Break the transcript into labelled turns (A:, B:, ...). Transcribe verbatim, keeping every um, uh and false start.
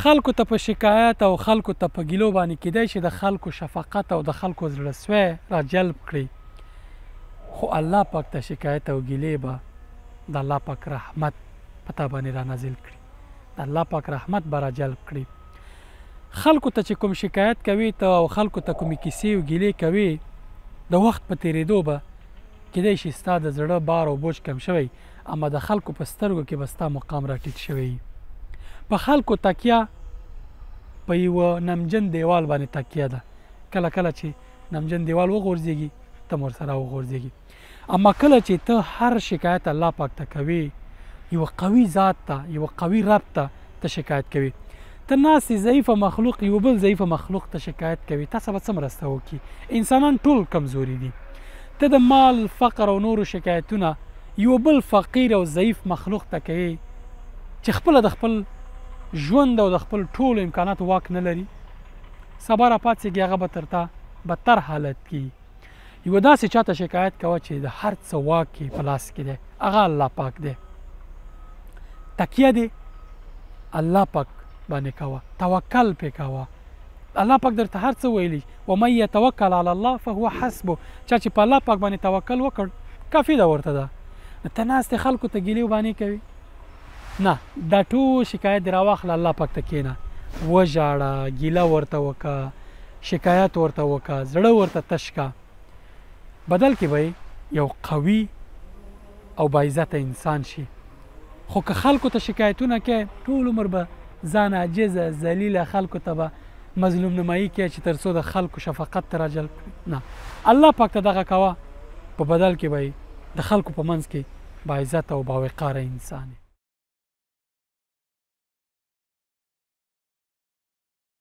A: خلکو ته په شکایت او خلکو ته په ګیلو باندې کیدای شي د خلکو شفقت او د خلکو زړهسوی را جلب کړي، خو الله پاک ته شکایت او ګیلې به د الله پاک رحمت په تا باندې را نازل کړي، د الله پاک رحمت به را جلب کړي. خلکو ته چې کوم شکایت کوي ته او خلکو ته کومې کیسې او ګیلې کوي، د وخت په تېرېدو به کیدای شي ستا د زړه بار او بوج کم شوی، اما د خلکو په سترګو کې به ستا مقام را ټیټ شوی. په خلکو تکیه په یوه نمجن دیوال باندې تکیه ده، کله کله چې نمجن دیوال وغورځېږي ته هم ورسره وغورځېږي، اما کله چې ته هر شکایت الله پاک ته کوي، یوه قوي ذات ته، یوه قوي رب ته ته شکایت کوي، ته ناستې ضعیفه مخلوق یو بل ضعیفه مخلوق ته شکایت کوي، تاسو به څه مرسته وکړي؟ انسانان ټول کمزوري دي. ته د مال، فقر او نورو شکایتونه یو بل فقیر او ضعیف مخلوق ته کوي چې خپله د خپل ژوند او د خپل ټولو امکاناتو واک نه لري. سبا را پاڅېږي هغه به تر تا بدتر حالت کې یوه داسې چاته شکایت کوه چې د هر څه واک یې په لاس کې دی، هغه الله پاک دی. تکیه دی الله پاک باندې کوه، توکل پې کوه. الله پاک درته هر څه ویلي، ومن یتوکل علی الله فهو حسبه. چا چې په الله پاک باندې توکل وکړ کافي ده ورته ده. ته ناستې خلکو ته ګیلې وبانې کوي، نه، دا ټول شکایت دې راواخله الله پاک ته کښېنه، وژاړه، ګیله ورته وکړه، شکایت ورته وکړه، زړه ورته تش کړه، بدل کې به یو قوي او باعزته انسان شي. خو که خلکو ته شکایتونه کوي ټول عمر به ځان عاجزه ذلیله خلکو ته به مظلوم نمایي کوي چې تر څو د خلکو شفقت ته راجلب کړي. نه، الله پاک ته دغه کوه، په بدل کې به د خلکو په منځ کې باعزته او باوقاره انسان